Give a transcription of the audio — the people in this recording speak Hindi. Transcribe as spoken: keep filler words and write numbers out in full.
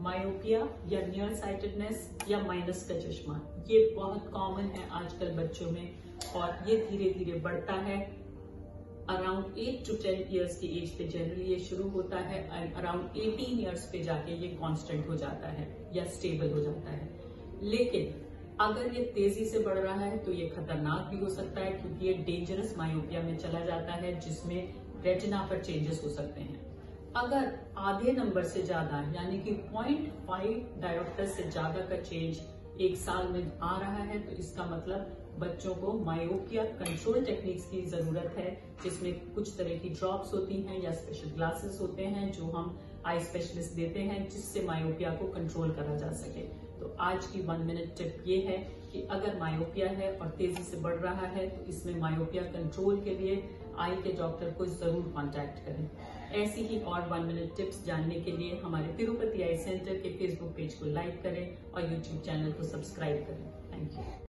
मायोपिया या नियर साइटेडनेस या माइनस का चश्मा, ये बहुत कॉमन है आजकल बच्चों में और ये धीरे धीरे बढ़ता है। Around eight to ten years की एज पे जनरली ये शुरू होता है एंड अराउंड एटीन ईयर्स पे जाके ये कांस्टेंट हो जाता है या स्टेबल हो जाता है। लेकिन अगर ये तेजी से बढ़ रहा है तो ये खतरनाक भी हो सकता है, क्योंकि ये डेंजरस मायोपिया में चला जाता है जिसमें रेटिना पर चेंजेस हो सकते हैं। अगर आधे नंबर से ज्यादा यानी कि पॉइंट फाइव डायोप्टर से ज्यादा का चेंज एक साल में आ रहा है तो इसका मतलब बच्चों को मायोपिया कंट्रोल टेक्निक्स की जरूरत है, जिसमें कुछ तरह की ड्रॉप्स होती हैं या स्पेशल ग्लासेस होते हैं जो हम आई स्पेशलिस्ट देते हैं, जिससे मायोपिया को कंट्रोल करा जा सके। तो आज की वन मिनट टिप ये है कि अगर मायोपिया है और तेजी से बढ़ रहा है तो इसमें मायोपिया कंट्रोल के लिए आई के डॉक्टर को जरूर कांटेक्ट करें। ऐसी ही और वन मिनट टिप्स जानने के लिए हमारे तिरुपति आई सेंटर के फेसबुक पेज को लाइक करें और यूट्यूब चैनल को सब्सक्राइब करें। Thank you.